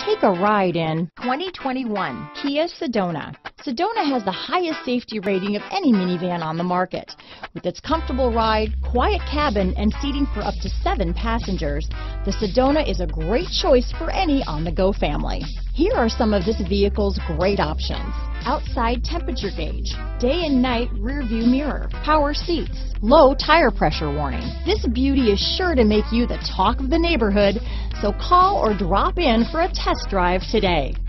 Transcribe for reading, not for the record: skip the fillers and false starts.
Take a ride in 2021 Kia Sedona. Sedona has the highest safety rating of any minivan on the market. With its comfortable ride, quiet cabin, and seating for up to 7 passengers, the Sedona is a great choice for any on-the-go family. Here are some of this vehicle's great options: outside temperature gauge, day and night rear view mirror, power seats, low tire pressure warning. This beauty is sure to make you the talk of the neighborhood, so call or drop in for a test drive today.